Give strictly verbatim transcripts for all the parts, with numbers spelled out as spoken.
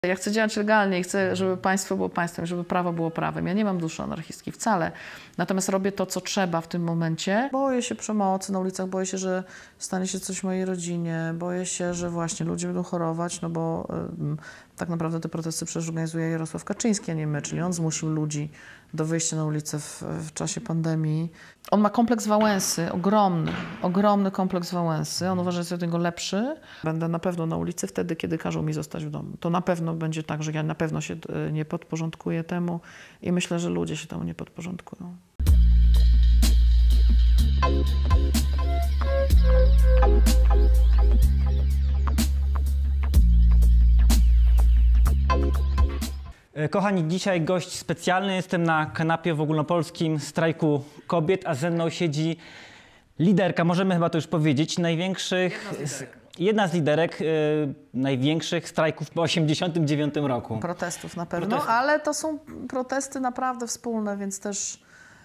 Ja chcę działać legalnie i chcę, żeby państwo było państwem, żeby prawo było prawem. Ja nie mam duszy anarchistki wcale. Natomiast robię to, co trzeba w tym momencie. Boję się przemocy na ulicach, boję się, że stanie się coś w mojej rodzinie, boję się, że właśnie ludzie będą chorować, no bo y, tak naprawdę te protesty przecież organizuje Jarosław Kaczyński, a nie my, czyli on zmusił ludzi do wyjścia na ulicę w, w czasie pandemii. On ma kompleks Wałęsy, ogromny, ogromny kompleks Wałęsy. On uważa, że jest od niego lepszy. Będę na pewno na ulicy wtedy, kiedy każą mi zostać w domu. To na pewno będzie tak, że ja na pewno się nie podporządkuję temu i myślę, że ludzie się temu nie podporządkują. Kochani, dzisiaj gość specjalny. Jestem na kanapie w ogólnopolskim strajku kobiet, a ze mną siedzi liderka, możemy chyba to już powiedzieć, największych... Jedna z liderek, jedna z liderek y, największych strajków po osiemdziesiątym dziewiątym roku. Protestów na pewno, Protestów. ale to są protesty naprawdę wspólne, więc też...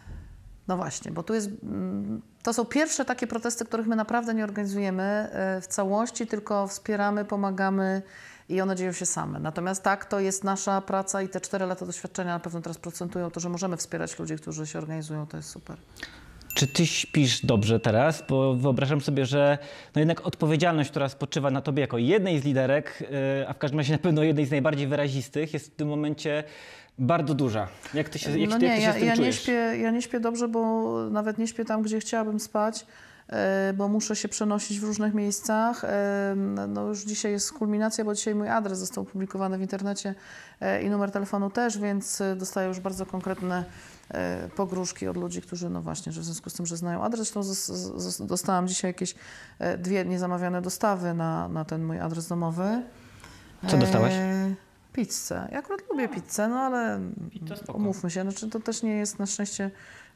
No właśnie, bo tu jest... To są pierwsze takie protesty, których my naprawdę nie organizujemy w całości, tylko wspieramy, pomagamy i one dzieją się same. Natomiast tak, to jest nasza praca i te cztery lata doświadczenia na pewno teraz procentują to, że możemy wspierać ludzi, którzy się organizują, to jest super. Czy ty śpisz dobrze teraz? Bo wyobrażam sobie, że no jednak odpowiedzialność, która spoczywa na tobie jako jednej z liderek, yy, a w każdym razie na pewno jednej z najbardziej wyrazistych, jest w tym momencie bardzo duża. Jak ty się, jak no ty, nie, jak ty się ja, z tym ja nie czujesz? śpię, ja nie śpię dobrze, bo nawet nie śpię tam, gdzie chciałabym spać, bo muszę się przenosić w różnych miejscach. No już dzisiaj jest kulminacja, bo dzisiaj mój adres został opublikowany w internecie i numer telefonu też, więc dostaję już bardzo konkretne pogróżki od ludzi, którzy no właśnie, że w związku z tym, że znają adres. Zresztą dostałam dzisiaj jakieś dwie niezamawiane dostawy na, na ten mój adres domowy. Co dostałaś? Pizzę. Ja akurat lubię pizzę, no ale umówmy się, znaczy, to też nie jest na szczęście,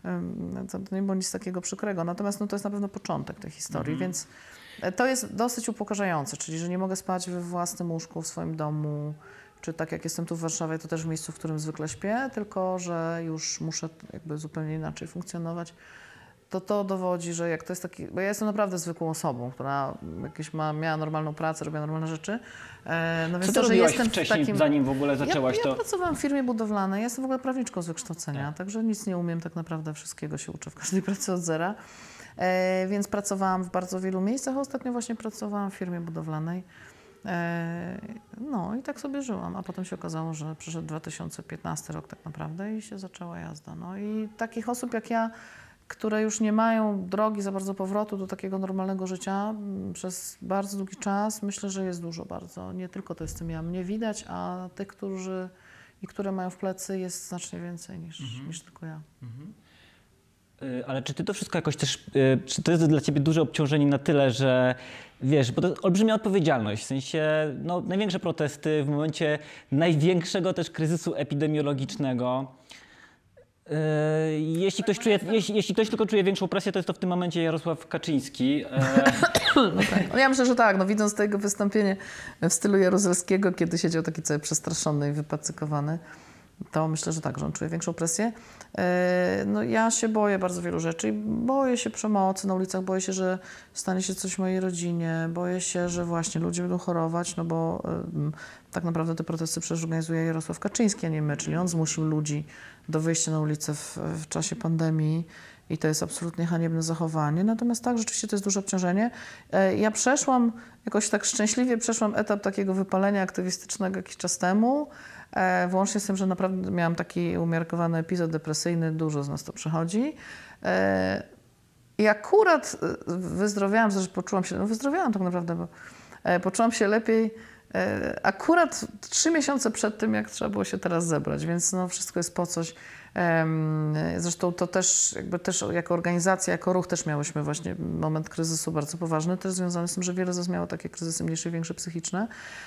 to nie było nic takiego przykrego, natomiast no, to jest na pewno początek tej historii, mhm. Więc to jest dosyć upokarzające, czyli że nie mogę spać we własnym łóżku, w swoim domu, czy tak jak jestem tu w Warszawie, to też w miejscu, w którym zwykle śpię, tylko że już muszę jakby zupełnie inaczej funkcjonować. To to dowodzi, że jak to jest taki, bo ja jestem naprawdę zwykłą osobą, która jakieś ma, miała normalną pracę, robiła normalne rzeczy. E, no Co więc ty to, że robiłaś jestem wcześniej, takim... zanim w ogóle zaczęłaś ja, to? Ja pracowałam w firmie budowlanej, ja jestem w ogóle prawniczką z wykształcenia, tak. Także nic nie umiem, tak naprawdę wszystkiego się uczę w każdej pracy od zera. E, więc pracowałam w bardzo wielu miejscach, a ostatnio właśnie pracowałam w firmie budowlanej. E, no i tak sobie żyłam, a potem się okazało, że przyszedł dwa tysiące piętnasty rok tak naprawdę i się zaczęła jazda. No i takich osób jak ja, które już nie mają drogi za bardzo powrotu do takiego normalnego życia przez bardzo długi czas, myślę, że jest dużo bardzo. Nie tylko to jestem ja, mnie widać, a tych, którzy i które mają w plecy, jest znacznie więcej niż, mhm. niż tylko ja. Mhm. Ale czy ty to wszystko jakoś też, czy to jest dla ciebie duże obciążenie na tyle, że wiesz, bo to olbrzymia odpowiedzialność, w sensie no, największe protesty w momencie największego też kryzysu epidemiologicznego. Jeśli ktoś, czuje, jeśli, jeśli ktoś tylko czuje większą presję, to jest to w tym momencie Jarosław Kaczyński. No tak. No ja myślę, że tak. No, widząc to jego wystąpienie w stylu Jaruzelskiego, kiedy siedział taki cały przestraszony i wypacykowany, to myślę, że tak, że on czuje większą presję. No ja się boję bardzo wielu rzeczy. Boję się przemocy na ulicach, boję się, że stanie się coś w mojej rodzinie, boję się, że właśnie ludzie będą chorować, no bo tak naprawdę te protesty przecież organizuje Jarosław Kaczyński, a nie my, czyli on zmusił ludzi do wyjścia na ulicę w, w czasie pandemii i to jest absolutnie haniebne zachowanie. Natomiast tak, rzeczywiście to jest duże obciążenie. Ja przeszłam, jakoś tak szczęśliwie przeszłam etap takiego wypalenia aktywistycznego jakiś czas temu, włącznie z tym, że naprawdę miałam taki umiarkowany epizod depresyjny, dużo z nas to przechodzi. I akurat wyzdrowiałam, zresztą poczułam się, no wyzdrowiałam tak naprawdę, bo poczułam się lepiej akurat trzy miesiące przed tym, jak trzeba było się teraz zebrać, więc no wszystko jest po coś. Zresztą to też, jakby też jako organizacja, jako ruch też miałyśmy właśnie moment kryzysu bardzo poważny, też związany z tym, że wiele z nas miało takie kryzysy mniejsze i większe psychiczne.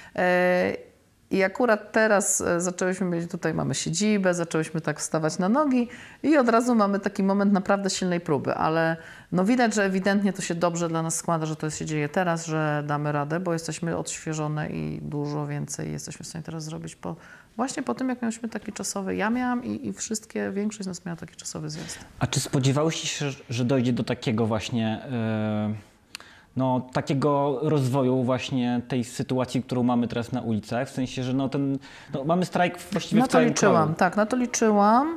I akurat teraz zaczęłyśmy mieć, tutaj mamy siedzibę, zaczęłyśmy tak wstawać na nogi i od razu mamy taki moment naprawdę silnej próby, ale no widać, że ewidentnie to się dobrze dla nas składa, że to się dzieje teraz, że damy radę, bo jesteśmy odświeżone i dużo więcej jesteśmy w stanie teraz zrobić po, właśnie po tym, jak mieliśmy taki czasowy, ja miałam i, i wszystkie, większość z nas miała taki czasowy zjazd. A czy spodziewałyście się, że dojdzie do takiego właśnie... Yy... no, takiego rozwoju właśnie tej sytuacji, którą mamy teraz na ulicach, w sensie, że no, ten, no, mamy strajk właściwie na w całym to liczyłam, kraju. tak, na to liczyłam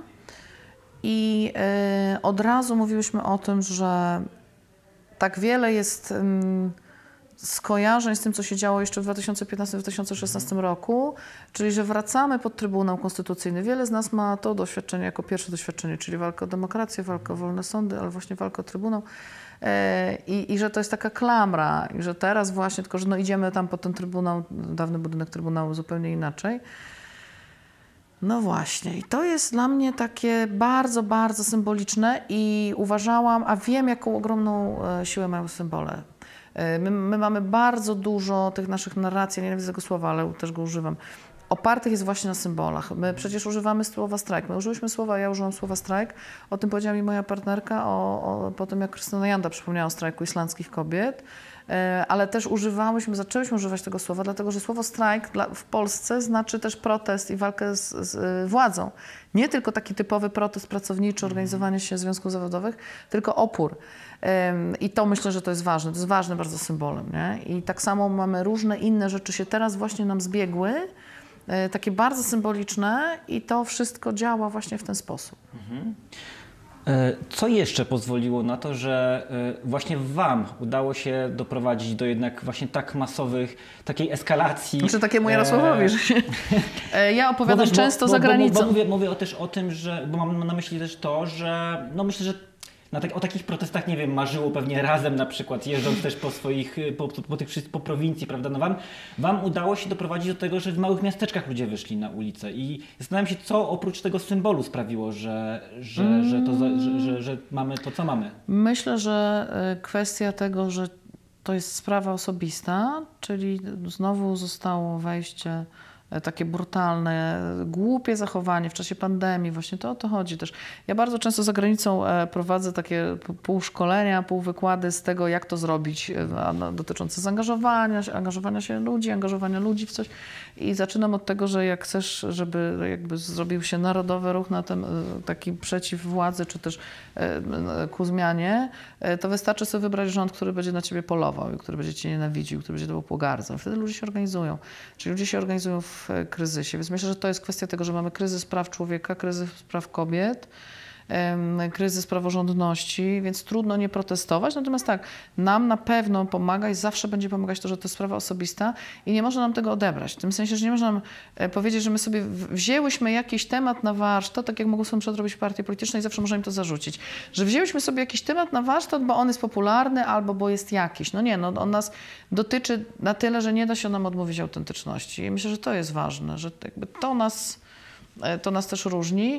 i y, od razu mówiłyśmy o tym, że tak wiele jest y, skojarzeń z tym, co się działo jeszcze w dwa tysiące piętnastym do dwa tysiące szesnastego roku, czyli że wracamy pod Trybunał Konstytucyjny. Wiele z nas ma to doświadczenie jako pierwsze doświadczenie, czyli walkę o demokrację, walkę o wolne sądy, ale właśnie walkę o Trybunał. I, I że to jest taka klamra, i że teraz właśnie, tylko że no idziemy tam pod ten Trybunał, dawny budynek Trybunału zupełnie inaczej. No właśnie, i to jest dla mnie takie bardzo, bardzo symboliczne i uważałam, a wiem, jaką ogromną siłę mają symbole. My, my mamy bardzo dużo tych naszych narracji, nie nienawidzę tego słowa, ale też go używam, opartych jest właśnie na symbolach. My przecież używamy słowa strajk. My użyliśmy słowa, ja użyłam słowa strajk, o tym powiedziała mi moja partnerka, o, o, po tym jak Krystyna Janda przypomniała o strajku islandzkich kobiet, e, ale też używałyśmy, zaczęłyśmy używać tego słowa, dlatego że słowo strajk dla, w Polsce znaczy też protest i walkę z, z władzą. Nie tylko taki typowy protest pracowniczy, organizowanie się związków zawodowych, tylko opór. I to myślę, że to jest ważne, to jest ważne bardzo symbolem, nie? I tak samo mamy różne inne rzeczy się teraz właśnie nam zbiegły, takie bardzo symboliczne i to wszystko działa właśnie w ten sposób. Mhm. Co jeszcze pozwoliło na to, że właśnie wam udało się doprowadzić do jednak właśnie tak masowych, takiej eskalacji? Znaczy takiemu Jarosławowi, że się... Ja opowiadam bo, często bo, za bo, granicą. Bo, bo mówię, mówię też o tym, że, bo mam na myśli też to, że no myślę, że Na tak, o takich protestach, nie wiem, marzyło pewnie razem na przykład, jeżdżąc też po swoich, po, po, tych, po prowincji, prawda, no wam, wam udało się doprowadzić do tego, że w małych miasteczkach ludzie wyszli na ulicę i zastanawiam się, co oprócz tego symbolu sprawiło, że, że, mm. że, to, że, że, że mamy to, co mamy. Myślę, że kwestia tego, że to jest sprawa osobista, czyli znowu zostało wejście takie brutalne, głupie zachowanie w czasie pandemii, właśnie to o to chodzi też. Ja bardzo często za granicą prowadzę takie pół szkolenia, pół wykłady z tego, jak to zrobić, dotyczące zaangażowania, angażowania się ludzi, angażowania ludzi w coś i zaczynam od tego, że jak chcesz, żeby jakby zrobił się narodowy ruch na ten, taki przeciw władzy, czy też ku zmianie, to wystarczy sobie wybrać rząd, który będzie na ciebie polował i który będzie cię nienawidził, który będzie tobą pogardzał. Wtedy ludzie się organizują. Czyli ludzie się organizują w w kryzysie. Więc myślę, że to jest kwestia tego, że mamy kryzys praw człowieka, kryzys praw kobiet, kryzys praworządności, więc trudno nie protestować. Natomiast tak, nam na pewno pomaga i zawsze będzie pomagać to, że to jest sprawa osobista i nie można nam tego odebrać. W tym sensie, że nie można nam powiedzieć, że my sobie wzięłyśmy jakiś temat na warsztat, tak jak mogą sobie robić partie polityczne i zawsze możemy to zarzucić. Że wzięłyśmy sobie jakiś temat na warsztat, bo on jest popularny albo bo jest jakiś. No nie, no on nas dotyczy na tyle, że nie da się nam odmówić autentyczności. I myślę, że to jest ważne, że jakby to nas, to nas też różni.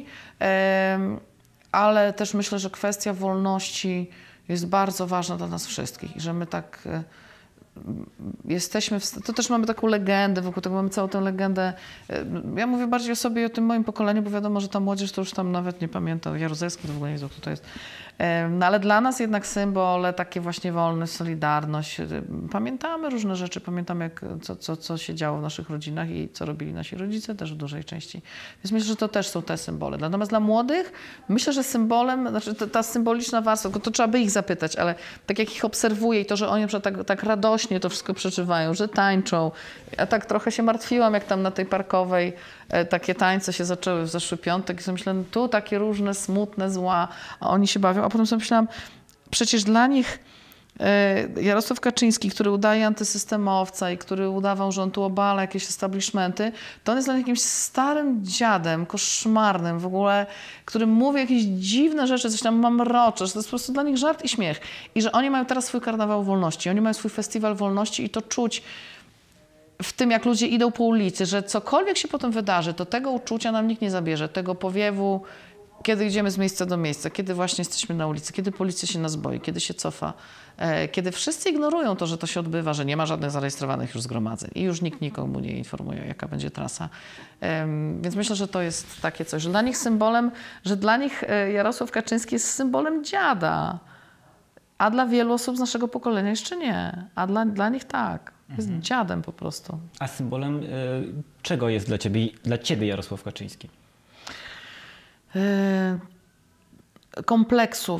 Ale też myślę, że kwestia wolności jest bardzo ważna dla nas wszystkich i że my tak e, jesteśmy, w, to też mamy taką legendę, wokół tego mamy całą tę legendę. E, ja mówię bardziej o sobie i o tym moim pokoleniu, bo wiadomo, że ta młodzież to już tam nawet nie pamięta, Jaruzelski to w ogóle nie wiem, kto to jest. E, no ale dla nas jednak symbole, takie właśnie wolność, solidarność. E, pamiętamy różne rzeczy, pamiętamy jak, co, co, co się działo w naszych rodzinach i co robili nasi rodzice też w dużej części. Więc myślę, że to też są te symbole. Natomiast dla młodych myślę, że symbolem, znaczy ta, ta symboliczna warstwa, to, to trzeba by ich zapytać, ale tak jak ich obserwuję i to, że oni na przykład tak, tak radośnie to wszystko przeżywają, że tańczą. Ja tak trochę się martwiłam, jak tam na tej Parkowej e, takie tańce się zaczęły w zeszły piątek i sobie myślałam, tu takie różne, smutne, zła, a oni się bawią. A potem sobie myślałam, przecież dla nich e, Jarosław Kaczyński, który udaje antysystemowca i który udawał, że on tu obala jakieś establishmenty, to on jest dla nich jakimś starym dziadem, koszmarnym w ogóle, który mówi jakieś dziwne rzeczy, coś tam mamrocze, że to jest po prostu dla nich żart i śmiech. I że oni mają teraz swój karnawał wolności, oni mają swój festiwal wolności i to czuć w tym, jak ludzie idą po ulicy, że cokolwiek się potem wydarzy, to tego uczucia nam nikt nie zabierze, tego powiewu, kiedy idziemy z miejsca do miejsca, kiedy właśnie jesteśmy na ulicy, kiedy policja się nas boi, kiedy się cofa, e, kiedy wszyscy ignorują to, że to się odbywa, że nie ma żadnych zarejestrowanych już zgromadzeń i już nikt nikomu nie informuje, jaka będzie trasa. E, więc myślę, że to jest takie coś, że dla nich symbolem, że dla nich Jarosław Kaczyński jest symbolem dziada, a dla wielu osób z naszego pokolenia jeszcze nie, a dla, dla nich tak. Jest mhm. dziadem po prostu. A symbolem y, czego jest dla ciebie, dla ciebie Jarosław Kaczyński? Kompleksów.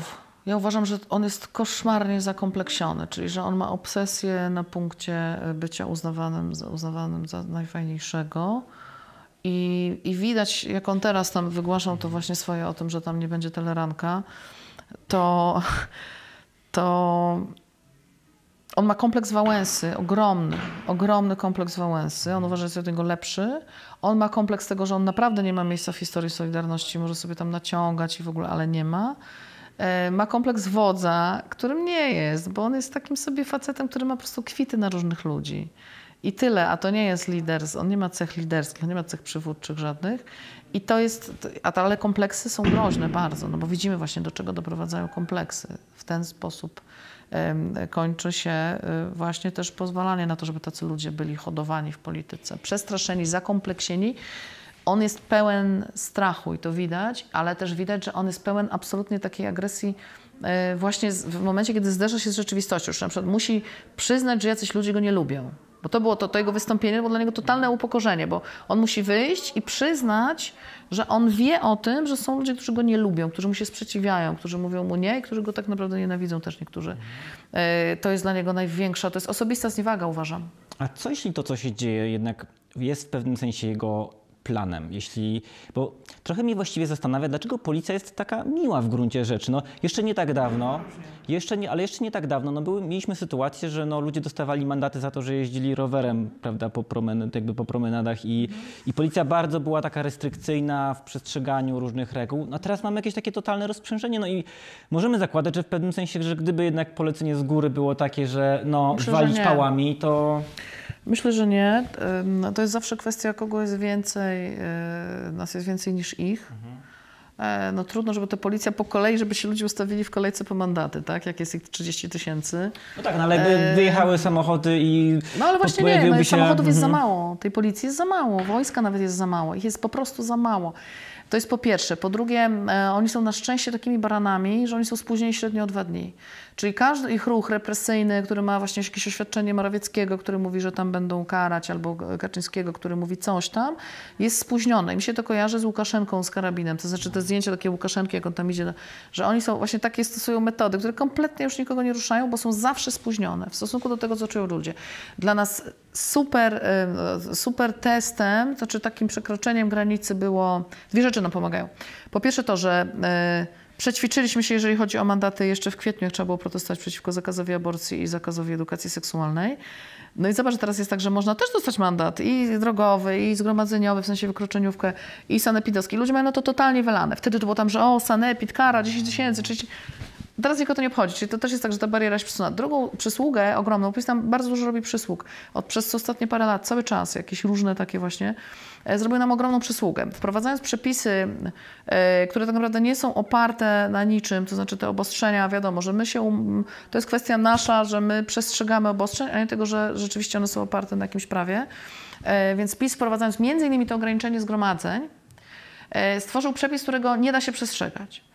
Ja uważam, że on jest koszmarnie zakompleksiony, czyli że on ma obsesję na punkcie bycia uznawanym, uznawanym za najfajniejszego. I, I widać, jak on teraz tam wygłaszał to właśnie swoje o tym, że tam nie będzie teleranka, to, to on ma kompleks Wałęsy, ogromny, ogromny kompleks Wałęsy. On uważa, że jest od niego lepszy. On ma kompleks tego, że on naprawdę nie ma miejsca w historii Solidarności, może sobie tam naciągać i w ogóle, ale nie ma. Ma kompleks wodza, którym nie jest, bo on jest takim sobie facetem, który ma po prostu kwity na różnych ludzi. I tyle, a to nie jest lider, on nie ma cech liderskich, on nie ma cech przywódczych żadnych. I to jest, ale kompleksy są groźne bardzo, no bo widzimy właśnie, do czego doprowadzają kompleksy. W ten sposób um, kończy się um, właśnie też pozwalanie na to, żeby tacy ludzie byli hodowani w polityce. Przestraszeni, zakompleksieni. On jest pełen strachu i to widać, ale też widać, że on jest pełen absolutnie takiej agresji właśnie w momencie, kiedy zderza się z rzeczywistością. Już na przykład musi przyznać, że jacyś ludzie go nie lubią. Bo to było to, to jego wystąpienie, było dla niego totalne upokorzenie, bo on musi wyjść i przyznać, że on wie o tym, że są ludzie, którzy go nie lubią, którzy mu się sprzeciwiają, którzy mówią mu nie i którzy go tak naprawdę nienawidzą też niektórzy. To jest dla niego największa, to jest osobista zniewaga, uważam. A co jeśli to, co się dzieje, jednak jest w pewnym sensie jego planem, jeśli, bo trochę mnie właściwie zastanawia, dlaczego policja jest taka miła w gruncie rzeczy. No, jeszcze nie tak dawno, jeszcze nie, ale jeszcze nie tak dawno, no, były, mieliśmy sytuację, że no, ludzie dostawali mandaty za to, że jeździli rowerem, prawda, po, promen, jakby po promenadach i, i policja bardzo była taka restrykcyjna w przestrzeganiu różnych reguł. No, teraz mamy jakieś takie totalne rozprzężenie, no i możemy zakładać, że w pewnym sensie, że gdyby jednak polecenie z góry było takie, że no, Myślę, walić że pałami, to... Myślę, że nie. To jest zawsze kwestia, kogo jest więcej, nas jest więcej niż ich. Mhm. No trudno, żeby ta policja po kolei, żeby się ludzie ustawili w kolejce po mandaty, tak? Jak jest ich trzydzieści tysięcy. No tak, no ale jakby wyjechały samochody i... No ale właśnie nie, no, się... samochodów jest mhm. za mało, tej policji jest za mało, wojska nawet jest za mało, ich jest po prostu za mało. To jest po pierwsze. Po drugie, e, oni są na szczęście takimi baranami, że oni są spóźnieni średnio o dwa dni. Czyli każdy ich ruch represyjny, który ma właśnie jakieś oświadczenie Morawieckiego, który mówi, że tam będą karać, albo Kaczyńskiego, który mówi coś tam, jest spóźniony. I mi się to kojarzy z Łukaszenką, z karabinem. To znaczy te zdjęcia takie Łukaszenki, jak on tam idzie, że oni są właśnie takie stosują metody, które kompletnie już nikogo nie ruszają, bo są zawsze spóźnione w stosunku do tego, co czują ludzie. Dla nas super, super testem, to znaczy takim przekroczeniem granicy było, dwie rzeczy nam pomagają. Po pierwsze to, że przećwiczyliśmy się, jeżeli chodzi o mandaty jeszcze w kwietniu, jak trzeba było protestować przeciwko zakazowi aborcji i zakazowi edukacji seksualnej. No i zobacz, że teraz jest tak, że można też dostać mandat i drogowy, i zgromadzeniowy, w sensie wykroczeniówkę, i sanepidowski. Ludzie mają na to totalnie wylane. Wtedy to było tam, że o, sanepid, kara, dziesięć tysięcy, trzydzieści... Teraz nikogo to nie obchodzi, czyli to też jest tak, że ta bariera jest przesunęta. Drugą przysługę ogromną, bo tam bardzo dużo robi przysług. Od przez ostatnie parę lat, cały czas, jakieś różne takie właśnie, e, zrobiły nam ogromną przysługę. Wprowadzając przepisy, e, które tak naprawdę nie są oparte na niczym, to znaczy te obostrzenia, wiadomo, że my się, um, to jest kwestia nasza, że my przestrzegamy obostrzeń, a nie tego, że rzeczywiście one są oparte na jakimś prawie. E, więc PiS, wprowadzając między innymi to ograniczenie zgromadzeń, e, stworzył przepis, którego nie da się przestrzegać.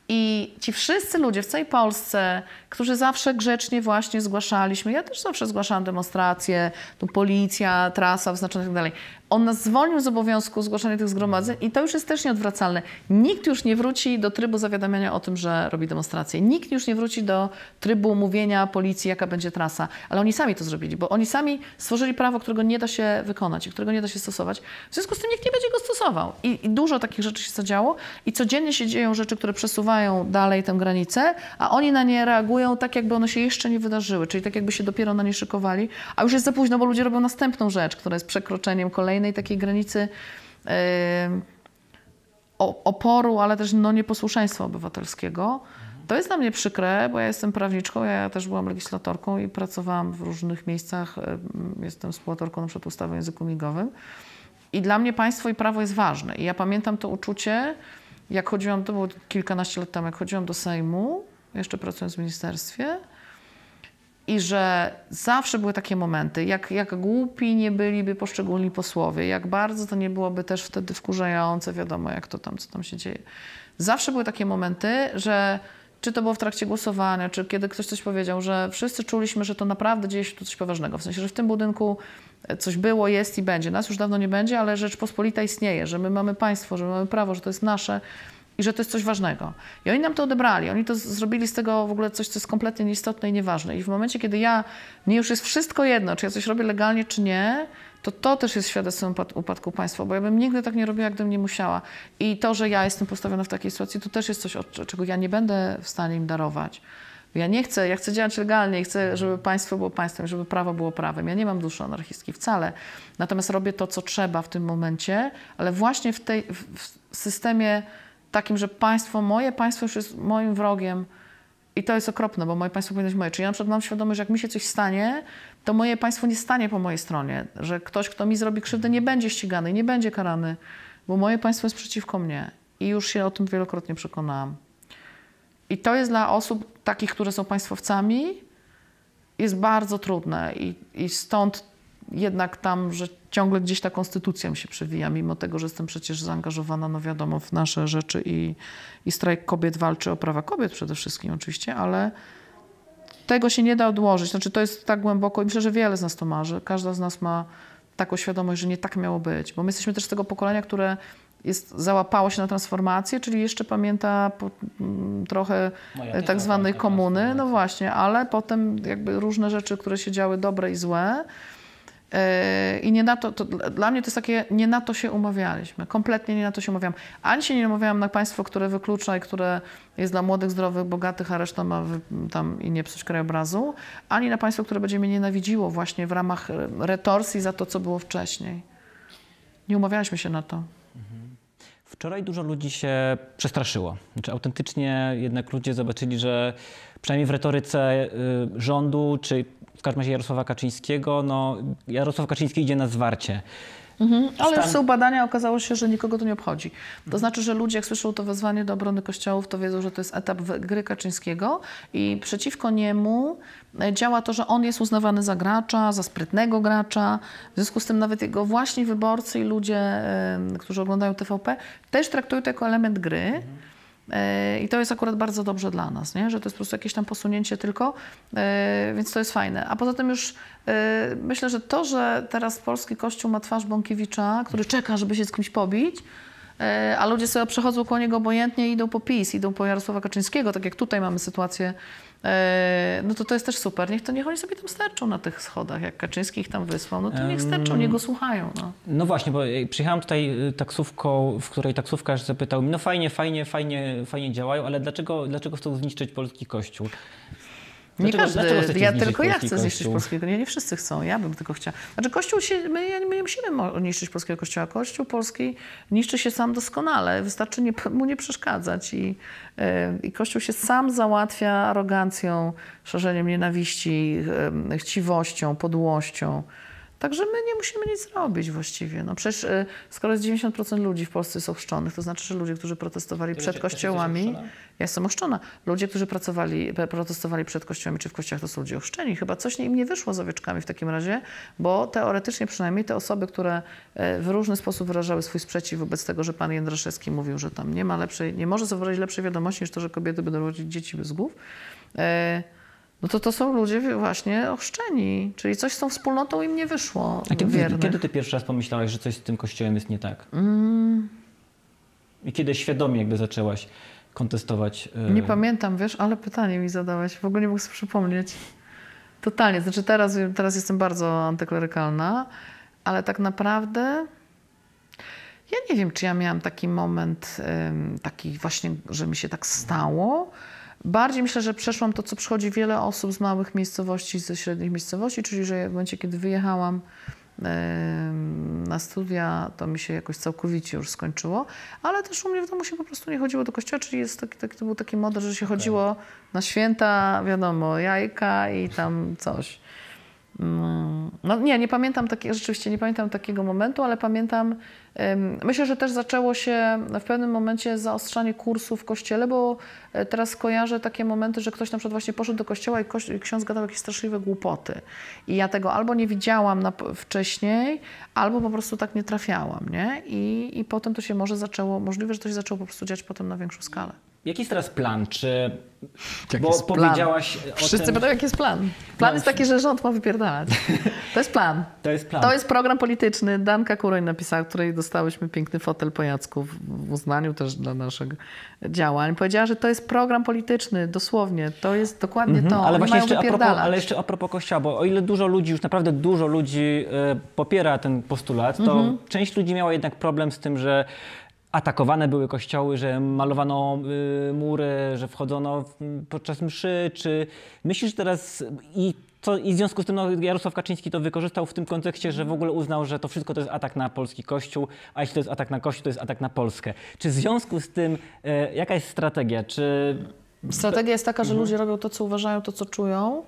I ci wszyscy ludzie w całej Polsce, którzy zawsze grzecznie właśnie zgłaszaliśmy, ja też zawsze zgłaszałam demonstracje, tu policja, trasa wyznaczona i tak dalej. On nas zwolnił z obowiązku zgłaszania tych zgromadzeń i to już jest też nieodwracalne. Nikt już nie wróci do trybu zawiadamiania o tym, że robi demonstrację. Nikt już nie wróci do trybu mówienia policji, jaka będzie trasa. Ale oni sami to zrobili, bo oni sami stworzyli prawo, którego nie da się wykonać i którego nie da się stosować. W związku z tym nikt nie będzie go stosował. I, i dużo takich rzeczy się zadziało i codziennie się dzieją rzeczy, które przesuwają dalej tę granicę, a oni na nie reagują tak, jakby one się jeszcze nie wydarzyły, czyli tak, jakby się dopiero na nie szykowali, a już jest za późno, bo ludzie robią następną rzecz, która jest przekroczeniem kolejnej takiej granicy yy, oporu, ale też no, nieposłuszeństwa obywatelskiego. To jest dla mnie przykre, bo ja jestem prawniczką, ja też byłam legislatorką i pracowałam w różnych miejscach, yy, jestem współautorką na przykład ustawy o języku migowym i dla mnie państwo i prawo jest ważne. I ja pamiętam to uczucie, jak chodziłam, to było kilkanaście lat temu, jak chodziłam do Sejmu, jeszcze pracując w ministerstwie, i że zawsze były takie momenty, jak, jak głupi nie byliby poszczególni posłowie, jak bardzo to nie byłoby też wtedy wkurzające, wiadomo jak to tam, co tam się dzieje. Zawsze były takie momenty, że czy to było w trakcie głosowania, czy kiedy ktoś coś powiedział, że wszyscy czuliśmy, że to naprawdę dzieje się tu coś poważnego. W sensie, że w tym budynku coś było, jest i będzie. Nas już dawno nie będzie, ale Rzeczpospolita istnieje, że my mamy państwo, że my mamy prawo, że to jest nasze I że to jest coś ważnego. I oni nam to odebrali. Oni to zrobili z tego w ogóle coś, co jest kompletnie nieistotne i nieważne. I w momencie, kiedy ja, mnie już jest wszystko jedno, czy ja coś robię legalnie, czy nie, to to też jest świadectwem upad- upadku państwa, bo ja bym nigdy tak nie robiła, gdybym nie musiała. I to, że ja jestem postawiona w takiej sytuacji, to też jest coś, od czego ja nie będę w stanie im darować. Ja nie chcę, ja chcę działać legalnie i chcę, żeby państwo było państwem, żeby prawo było prawem. Ja nie mam duszy anarchistki wcale. Natomiast robię to, co trzeba w tym momencie, ale właśnie w tej w systemie takim, że państwo, moje państwo już jest moim wrogiem i to jest okropne, bo moje państwo powinno być moje. Czyli ja na przykład mam świadomość, że jak mi się coś stanie, to moje państwo nie stanie po mojej stronie, że ktoś, kto mi zrobi krzywdę, nie będzie ścigany, nie będzie karany, bo moje państwo jest przeciwko mnie i już się o tym wielokrotnie przekonałam. I to jest dla osób takich, które są państwowcami, jest bardzo trudne i, i stąd jednak tam, że ciągle gdzieś ta konstytucja mi się przewija, mimo tego, że jestem przecież zaangażowana, no wiadomo, w nasze rzeczy i, i strajk kobiet walczy o prawa kobiet przede wszystkim oczywiście, ale tego się nie da odłożyć. Znaczy to jest tak głęboko i myślę, że wiele z nas to marzy. Każda z nas ma taką świadomość, że nie tak miało być, bo my jesteśmy też z tego pokolenia, które jest, załapało się na transformację, czyli jeszcze pamięta po, m, trochę Moja tak zwanej komuny, no właśnie, ale potem jakby różne rzeczy, które się działy dobre i złe. Yy, I nie na to, to, dla mnie to jest takie, nie na to się umawialiśmy, kompletnie nie na to się umawiałam. Ani się nie umawiałam na państwo, które wyklucza i które jest dla młodych, zdrowych, bogatych, a reszta ma wy, tam i nie psuć krajobrazu, ani na państwo, które będzie mnie nienawidziło właśnie w ramach retorsji za to, co było wcześniej. Nie umawialiśmy się na to. Wczoraj dużo ludzi się przestraszyło. Znaczy, autentycznie jednak ludzie zobaczyli, że przynajmniej w retoryce y, rządu, czy w każdym razie Jarosława Kaczyńskiego, no Jarosław Kaczyński idzie na zwarcie. Mhm, ale Stan... są badania, okazało się, że nikogo to nie obchodzi. To znaczy, że ludzie jak słyszą to wezwanie do obrony kościołów, to wiedzą, że to jest etap gry Kaczyńskiego i przeciwko niemu działa to, że on jest uznawany za gracza, za sprytnego gracza. W związku z tym nawet jego właśnie wyborcy i ludzie, y, którzy oglądają T V P, też traktują to jako element gry. Mhm. I to jest akurat bardzo dobrze dla nas, nie? Że to jest po prostu jakieś tam posunięcie tylko, więc to jest fajne. A poza tym już myślę, że to, że teraz polski kościół ma twarz Bąkiewicza, który czeka, żeby się z kimś pobić, a ludzie sobie przechodzą koło niego obojętnie i idą po PiS, idą po Jarosława Kaczyńskiego, tak jak tutaj mamy sytuację, no to to jest też super. Niech to niech oni sobie tam sterczą na tych schodach, jak Kaczyński ich tam wysłał, no to niech sterczą, niech go słuchają. No. No właśnie, bo przyjechałam tutaj taksówką, w której taksówkarz zapytał mi, no fajnie, fajnie, fajnie, fajnie działają, ale dlaczego, dlaczego chcą zniszczyć polski kościół? Dlaczego, nie każdy, ja tylko ja chcę kościół? zniszczyć polskiego, nie, nie wszyscy chcą, ja bym tylko chciała. Znaczy kościół się, my, my nie musimy niszczyć polskiego kościoła, kościół polski niszczy się sam doskonale, wystarczy nie, mu nie przeszkadzać i, yy, i kościół się sam załatwia arogancją, szerzeniem nienawiści, yy, chciwością, podłością. Także my nie musimy nic robić właściwie. No przecież y, skoro jest dziewięćdziesiąt procent ludzi w Polsce jest ochrzczonych, to znaczy, że ludzie, którzy protestowali Ty przed ludzie, kościołami, ja jestem ochrzczona, ludzie, którzy pracowali, protestowali przed kościołami czy w kościołach, to są ludzie ochrzczeni. Chyba coś im nie wyszło z owieczkami w takim razie, bo teoretycznie przynajmniej te osoby, które w różny sposób wyrażały swój sprzeciw wobec tego, że pan Jędraszewski mówił, że tam nie ma lepszej, nie może zawrzeć lepszej wiadomości niż to, że kobiety będą rodzić dzieci bez głów, e, no to to są ludzie właśnie ochrzczeni, czyli coś z tą wspólnotą im nie wyszło. A kiedy, kiedy ty pierwszy raz pomyślałaś, że coś z tym kościołem jest nie tak? Mm. I kiedy świadomie jakby zaczęłaś kontestować? Yy... Nie pamiętam, wiesz, ale pytanie mi zadałeś. W ogóle nie mogę sobie przypomnieć. Totalnie. Znaczy teraz, teraz jestem bardzo antyklerykalna, ale tak naprawdę ja nie wiem, czy ja miałam taki moment, taki właśnie, że mi się tak stało. Bardziej myślę, że przeszłam to, co przychodzi wiele osób z małych miejscowości, ze średnich miejscowości, czyli że w momencie, kiedy wyjechałam na studia, to mi się jakoś całkowicie już skończyło, ale też u mnie w domu się po prostu nie chodziło do kościoła, czyli jest taki, taki, to był taki model, że się chodziło na święta, wiadomo, jajka i tam coś. No nie, nie pamiętam takiego, rzeczywiście nie pamiętam takiego momentu, ale pamiętam, myślę, że też zaczęło się w pewnym momencie zaostrzanie kursu w kościele, bo teraz kojarzę takie momenty, że ktoś na przykład właśnie poszedł do kościoła i ksiądz gadał jakieś straszliwe głupoty. I ja tego albo nie widziałam na, wcześniej, albo po prostu tak nie trafiałam, nie? I, i potem to się może zaczęło, możliwe, że to się zaczęło po prostu dziać potem na większą skalę. jaki jest teraz plan? Czy... Jaki Bo jest powiedziałaś plan? o Wszyscy tym... pytają, jaki jest plan. Plan jest taki, że rząd ma wypierdalać. To jest plan. To jest plan. To jest program polityczny. Danka Kuroń napisała, której dostałyśmy piękny fotel po Jacku w uznaniu też dla naszych działań. Powiedziała, że to jest program polityczny, dosłownie. To jest dokładnie Mhm, to. ale Oni właśnie mają jeszcze a, propos, wypierdalać. ale jeszcze a propos Kościoła, bo o ile dużo ludzi, już naprawdę dużo ludzi e, popiera ten postulat, to Mhm. część ludzi miała jednak problem z tym, że atakowane były kościoły, że malowano y, mury, że wchodzono w, podczas mszy. Czy myślisz że teraz i, to, i w związku z tym no, Jarosław Kaczyński to wykorzystał w tym kontekście, że w ogóle uznał, że to wszystko to jest atak na polski Kościół, a jeśli to jest atak na Kościół, to jest atak na Polskę. Czy w związku z tym e, jaka jest strategia? Czy... Strategia jest taka, że Mhm. ludzie robią to, co uważają, to, co czują.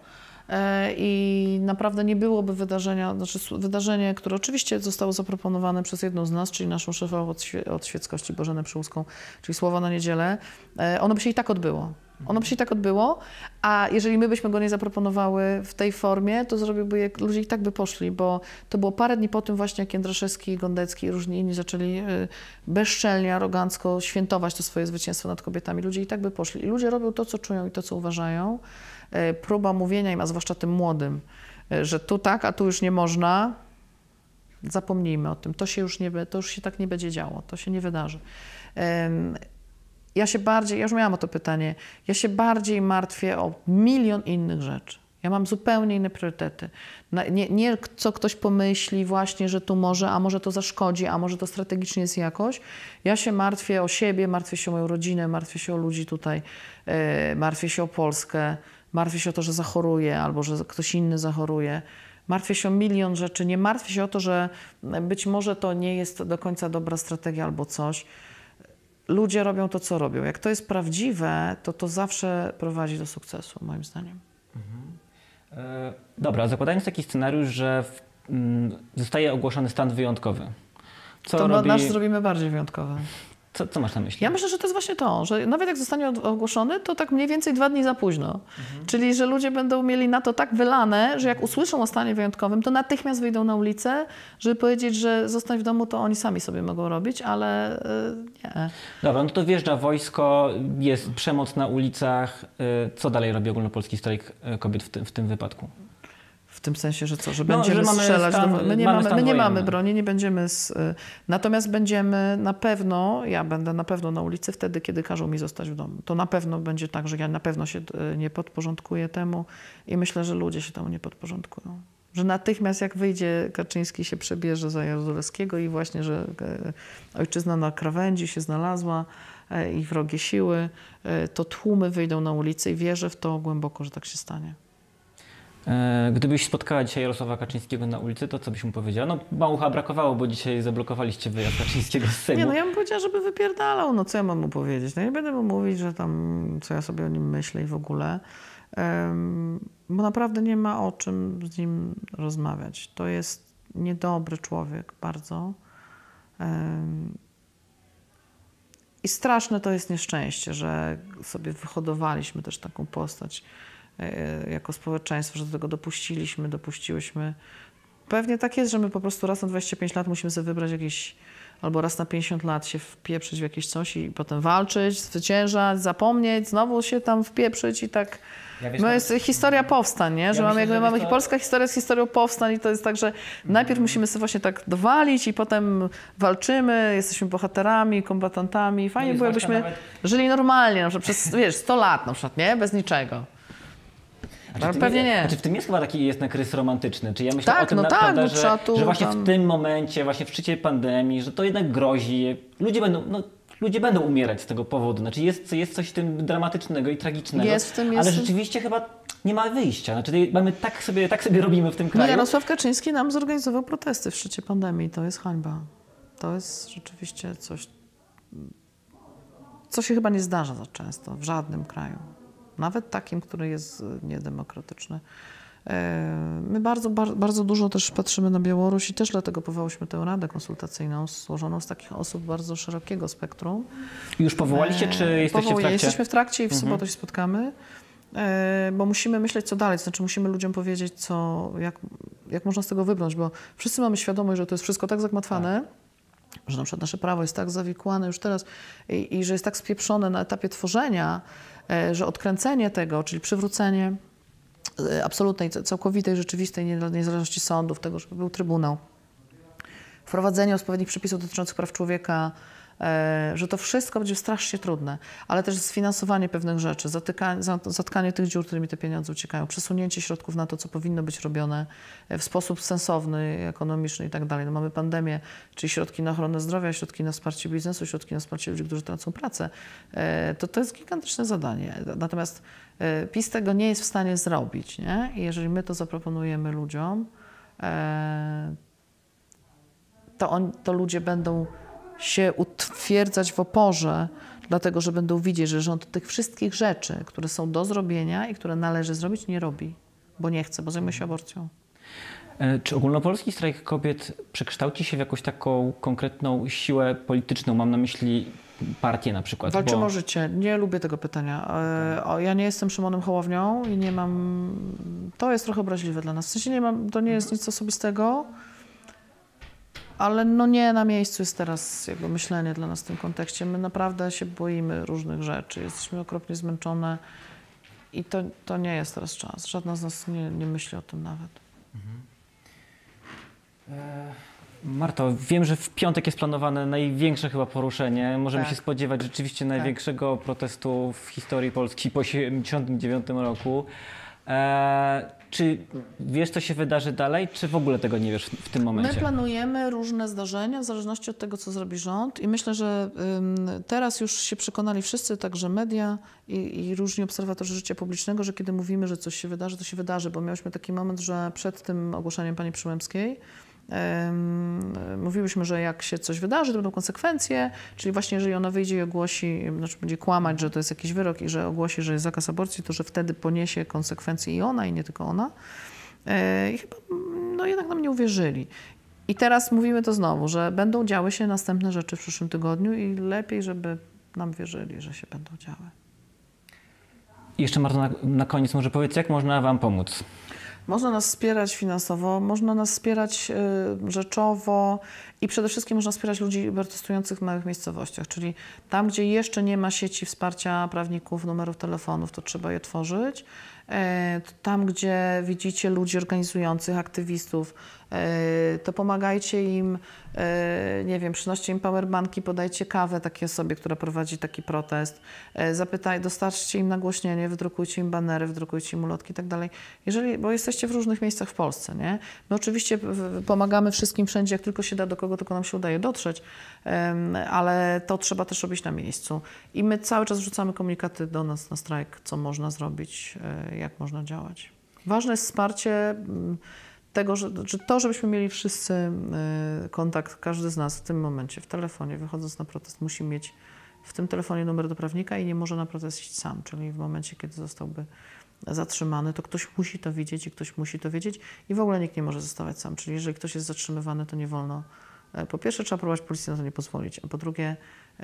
I naprawdę nie byłoby wydarzenia, znaczy wydarzenie, które oczywiście zostało zaproponowane przez jedną z nas, czyli naszą szefową od, świe, od świeckości Bożenę Przyłódzką, czyli Słowa na niedzielę, ono by się i tak odbyło. Ono by się i tak odbyło, a jeżeli my byśmy go nie zaproponowały w tej formie, to zrobiłby je, ludzie i tak by poszli, bo to było parę dni po tym właśnie, jak Jędraszewski, Gondecki i różni inni zaczęli bezczelnie, arogancko świętować to swoje zwycięstwo nad kobietami. Ludzie i tak by poszli. I ludzie robią to, co czują i to, co uważają. Próba mówienia im, a zwłaszcza tym młodym, że tu tak, a tu już nie można, zapomnijmy o tym. To się już, nie, to już się tak nie będzie działo. To się nie wydarzy. Ja się bardziej, ja już miałam o to pytanie, ja się bardziej martwię o milion innych rzeczy. Ja mam zupełnie inne priorytety. Nie, nie co ktoś pomyśli właśnie, że tu może, a może to zaszkodzi, a może to strategicznie jest jakoś. Ja się martwię o siebie, martwię się o moją rodzinę, martwię się o ludzi tutaj, martwię się o Polskę, martwię się o to, że zachoruję albo że ktoś inny zachoruje. Martwię się o milion rzeczy. Nie martwię się o to, że być może to nie jest do końca dobra strategia albo coś. Ludzie robią to, co robią. Jak to jest prawdziwe, to to zawsze prowadzi do sukcesu, moim zdaniem. Mhm. E, dobra, zakładając taki scenariusz, że w, m, zostaje ogłoszony stan wyjątkowy. Co to robi... nasz zrobimy bardziej wyjątkowy. Co, co masz na myśli? Ja myślę, że to jest właśnie to, że nawet jak zostanie ogłoszony, to tak mniej więcej dwa dni za późno. Mhm. Czyli, że ludzie będą mieli na to tak wylane, że jak usłyszą o stanie wyjątkowym, to natychmiast wyjdą na ulicę, żeby powiedzieć, że zostań w domu, to oni sami sobie mogą robić, ale yy, nie. Dobra, no to wjeżdża wojsko, jest przemoc na ulicach. Co dalej robi ogólnopolski strajk kobiet w tym, w tym wypadku? W tym sensie, że co, że no, będziemy że mamy strzelać. stan, do... My nie, mamy, mamy, my nie mamy wojenny. broni, nie będziemy... Z... Natomiast będziemy na pewno, ja będę na pewno na ulicy wtedy, kiedy każą mi zostać w domu. To na pewno będzie tak, że ja na pewno się nie podporządkuję temu i myślę, że ludzie się temu nie podporządkują. Że natychmiast jak wyjdzie Kaczyński się przebierze za Jaruzelskiego i właśnie, że ojczyzna na krawędzi się znalazła i wrogie siły, to tłumy wyjdą na ulicę i wierzę w to głęboko, że tak się stanie. Gdybyś spotkała dzisiaj Jarosława Kaczyńskiego na ulicy, to co byś mu powiedziała? No mało chyba brakowało, bo dzisiaj zablokowaliście wyjazd Kaczyńskiego z Sejmu. Nie, no ja bym powiedziała, żeby wypierdalał. No co ja mam mu powiedzieć? No nie będę mu mówić, że tam, co ja sobie o nim myślę i w ogóle. Um, bo naprawdę nie ma o czym z nim rozmawiać. To jest niedobry człowiek bardzo. Um, I straszne to jest nieszczęście, że sobie wyhodowaliśmy też taką postać jako społeczeństwo, że do tego dopuściliśmy, dopuściłyśmy. Pewnie tak jest, że my po prostu raz na dwadzieścia pięć lat musimy sobie wybrać jakieś, albo raz na pięćdziesiąt lat się wpieprzyć w jakieś coś i potem walczyć, zwyciężać, zapomnieć, znowu się tam wpieprzyć i tak. Ja wiesz, no jest tak... historia powstań, nie? Że ja mamy, myślę, jakby mamy to... polska historia jest historią powstań i to jest tak, że mm. najpierw musimy sobie właśnie tak dowalić i potem walczymy, jesteśmy bohaterami, kombatantami. Fajnie no było, jakbyśmy nawet... żyli normalnie, na przykład przez, wiesz, sto lat na przykład, nie? Bez niczego. Znaczy, pewnie jest, nie. Znaczy w tym jest chyba taki jednak rys romantyczny. Czy ja myślę tak, o tym no naprawdę, tak, że, tu, że właśnie tam... w tym momencie, właśnie w szczycie pandemii, że to jednak grozi. Ludzie będą, no, ludzie będą umierać z tego powodu. Znaczy jest, jest coś w tym dramatycznego i tragicznego. Jest w tym, jest... Ale rzeczywiście chyba nie ma wyjścia. Znaczy mamy tak sobie, tak sobie robimy w tym kraju. No Jarosław Kaczyński nam zorganizował protesty w szczycie pandemii. To jest hańba. To jest rzeczywiście coś, co się chyba nie zdarza za często w żadnym kraju. Nawet takim, który jest niedemokratyczny. My bardzo, bardzo dużo też patrzymy na Białoruś i też dlatego powołałyśmy tę radę konsultacyjną złożoną z takich osób bardzo szerokiego spektrum. Już powołaliście, czy jesteście Powołuję. w trakcie? Jesteśmy w trakcie i w mhm. sobotę się spotkamy, bo musimy myśleć, co dalej. To znaczy musimy ludziom powiedzieć, co, jak, jak można z tego wybrnąć, bo wszyscy mamy świadomość, że to jest wszystko tak zagmatwane, tak. że na przykład nasze prawo jest tak zawikłane już teraz i, i że jest tak spieprzone na etapie tworzenia, że odkręcenie tego, czyli przywrócenie absolutnej, całkowitej, rzeczywistej niezależności sądów, tego, żeby był trybunał, wprowadzenie odpowiednich przepisów dotyczących praw człowieka, że to wszystko będzie strasznie trudne, ale też sfinansowanie pewnych rzeczy, zatkanie, zatkanie tych dziur, którymi te pieniądze uciekają, przesunięcie środków na to, co powinno być robione w sposób sensowny, ekonomiczny i tak dalej. No mamy pandemię, czyli środki na ochronę zdrowia, środki na wsparcie biznesu, środki na wsparcie ludzi, którzy tracą pracę. To, to jest gigantyczne zadanie. Natomiast PiS tego nie jest w stanie zrobić, nie? I jeżeli my to zaproponujemy ludziom, to, on, to ludzie będą się utwierdzać w oporze, dlatego że będą widzieć, że rząd tych wszystkich rzeczy, które są do zrobienia i które należy zrobić, nie robi, bo nie chce, bo zajmuje się aborcją. Czy ogólnopolski strajk kobiet przekształci się w jakąś taką konkretną siłę polityczną? Mam na myśli partię na przykład. Walczymy bo... o życie. Nie lubię tego pytania. Ja nie jestem Szymonem Hołownią i nie mam... To jest trochę obraźliwe dla nas. W sensie nie mam... To nie jest nic osobistego. Ale no nie na miejscu jest teraz jakby myślenie dla nas w tym kontekście. My naprawdę się boimy różnych rzeczy, jesteśmy okropnie zmęczone i to, to nie jest teraz czas. Żadna z nas nie, nie myśli o tym nawet. Mhm. E... Marto, wiem, że w piątek jest planowane największe chyba poruszenie. Możemy tak. się spodziewać rzeczywiście największego tak. protestu w historii Polski po siedemdziesiątym dziewiątym roku. Eee, czy wiesz, co się wydarzy dalej, czy w ogóle tego nie wiesz w tym momencie? My planujemy różne zdarzenia w zależności od tego, co zrobi rząd i myślę, że ym, teraz już się przekonali wszyscy, także media i, i różni obserwatorzy życia publicznego, że kiedy mówimy, że coś się wydarzy, to się wydarzy, bo mieliśmy taki moment, że przed tym ogłoszeniem pani Przyłębskiej Um, mówiłyśmy, że jak się coś wydarzy, to będą konsekwencje, czyli właśnie jeżeli ona wyjdzie i ogłosi, znaczy będzie kłamać, że to jest jakiś wyrok i że ogłosi, że jest zakaz aborcji, to że wtedy poniesie konsekwencje i ona, i nie tylko ona. E, I chyba no jednak nam nie uwierzyli. I teraz mówimy to znowu, że będą działy się następne rzeczy w przyszłym tygodniu i lepiej, żeby nam wierzyli, że się będą działy. I jeszcze Marto, na, na koniec może powiedz, jak można wam pomóc? Można nas wspierać finansowo, można nas wspierać y, rzeczowo i przede wszystkim można wspierać ludzi protestujących w małych miejscowościach, czyli tam, gdzie jeszcze nie ma sieci wsparcia prawników, numerów telefonów, to trzeba je tworzyć. E, tam, gdzie widzicie ludzi organizujących, aktywistów, e, to pomagajcie im, e, nie wiem, przynoście im powerbanki, podajcie kawę takiej osobie, która prowadzi taki protest, e, zapytaj, dostarczcie im nagłośnienie, wydrukujcie im banery, wydrukujcie im ulotki i tak dalej. Jeżeli, bo jesteście w różnych miejscach w Polsce, nie? My oczywiście pomagamy wszystkim wszędzie, jak tylko się da, do kogo tylko nam się udaje dotrzeć, e, ale to trzeba też robić na miejscu. I my cały czas wrzucamy komunikaty do nas na strajk, co można zrobić, e, jak można działać. Ważne jest wsparcie tego, że, że to, żebyśmy mieli wszyscy kontakt, każdy z nas w tym momencie, w telefonie, wychodząc na protest, musi mieć w tym telefonie numer do prawnika i nie może na protest iść sam, czyli w momencie, kiedy zostałby zatrzymany, to ktoś musi to widzieć i ktoś musi to wiedzieć i w ogóle nikt nie może zostawać sam, czyli jeżeli ktoś jest zatrzymywany, to nie wolno. Po pierwsze trzeba próbować policji na to nie pozwolić, a po drugie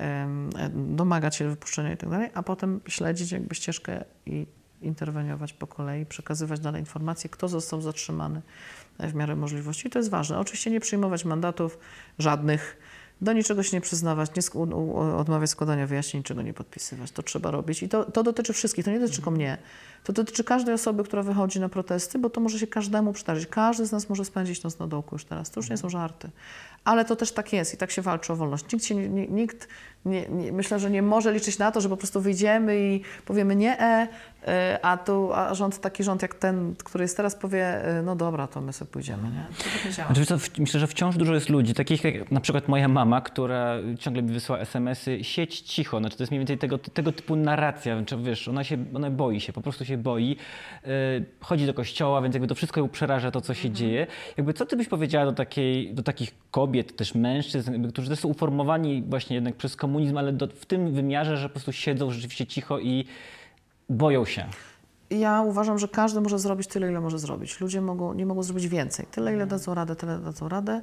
domagać się wypuszczenia i tak dalej, a potem śledzić jakby ścieżkę i interweniować po kolei, przekazywać dalej informacje, kto został zatrzymany w miarę możliwości. I to jest ważne. Oczywiście nie przyjmować mandatów żadnych, do niczego się nie przyznawać, nie sk odmawiać składania wyjaśnień, niczego nie podpisywać. To trzeba robić. I to, to dotyczy wszystkich, to nie dotyczy tylko mnie. To dotyczy każdej osoby, która wychodzi na protesty, bo to może się każdemu przydarzyć. Każdy z nas może spędzić noc na dołku już teraz. To już nie są żarty. Ale to też tak jest i tak się walczy o wolność. Nikt, się nie, nikt nie, nie, myślę, że nie może liczyć na to, że po prostu wyjdziemy i powiemy nie, e, e, a, tu, a rząd, taki rząd jak ten, który jest teraz, powie, e, no dobra, to my sobie pójdziemy. Nie? To tak nie działa. Znaczy, myślę, że wciąż dużo jest ludzi, takich jak na przykład moja mama, która ciągle mi wysyła es em esy, siedź cicho, znaczy to jest mniej więcej tego, tego typu narracja, wiesz, ona się, ona boi się, po prostu się boi, yy, chodzi do kościoła, więc jakby to wszystko ją przeraża, to co się mhm. dzieje. Jakby co ty byś powiedziała do, takiej, do takich kobiet, też mężczyzn, którzy też są uformowani właśnie jednak przez komunizm, ale do, w tym wymiarze, że po prostu siedzą rzeczywiście cicho i boją się? Ja uważam, że każdy może zrobić tyle, ile może zrobić. Ludzie mogą, nie mogą zrobić więcej. Tyle, ile dadzą radę, tyle dadzą radę.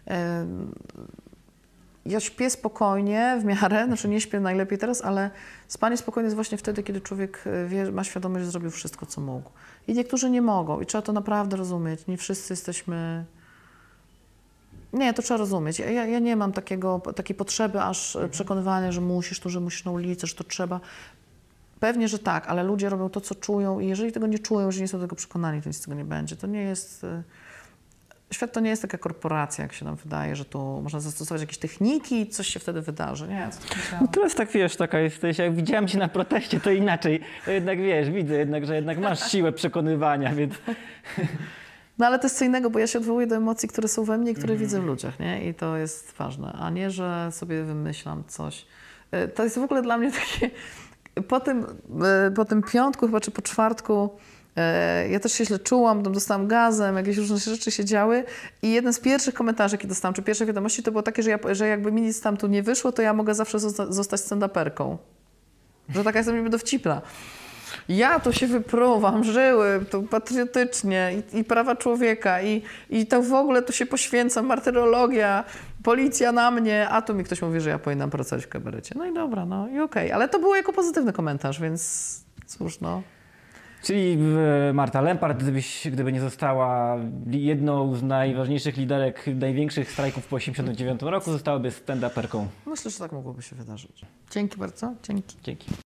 Ja śpię spokojnie w miarę, znaczy nie śpię najlepiej teraz, ale spanie spokojnie jest właśnie wtedy, kiedy człowiek wie, ma świadomość, że zrobił wszystko, co mógł. I niektórzy nie mogą i trzeba to naprawdę rozumieć. Nie wszyscy jesteśmy... Nie, to trzeba rozumieć. Ja, ja nie mam takiego, takiej potrzeby aż przekonywania, że musisz tu, że musisz na ulicy, że to trzeba. Pewnie, że tak, ale ludzie robią to, co czują i jeżeli tego nie czują, że nie są do tego przekonani, to nic z tego nie będzie. To nie jest... Świat to nie jest taka korporacja, jak się nam wydaje, że tu można zastosować jakieś techniki i coś się wtedy wydarzy. Nie, to No teraz tak, wiesz, taka jesteś, jak widziałem cię na proteście, to inaczej. To jednak, wiesz, widzę jednak, że jednak masz siłę przekonywania, więc... No ale to jest co innego, bo ja się odwołuję do emocji, które są we mnie i które mm. widzę w ludziach, nie? I to jest ważne, a nie, że sobie wymyślam coś. To jest w ogóle dla mnie takie... Po tym, po tym piątku chyba, czy po czwartku, ja też się źle czułam, tam dostałam gazem, jakieś różne rzeczy się działy i jeden z pierwszych komentarzy, jaki dostałam, czy pierwsze wiadomości, to było takie, że, ja, że jakby mi nic tam tu nie wyszło, to ja mogę zawsze zosta- zostać stand-uperką. Że taka jestem niby dowcipna. Ja to się wypruwam, żyły, to patriotycznie i, i prawa człowieka i, i to w ogóle to się poświęcam, martyrologia, policja na mnie, a tu mi ktoś mówi, że ja powinnam pracować w kabarecie. No i dobra, no i okej, okay. Ale to było jako pozytywny komentarz, więc cóż, no. Czyli Marta Lempart, gdybyś, gdyby nie została jedną z najważniejszych liderek największych strajków po osiemdziesiątym dziewiątym roku, zostałaby stand-uperką. Myślę, że tak mogłoby się wydarzyć. Dzięki bardzo. Dzięki. Dzięki.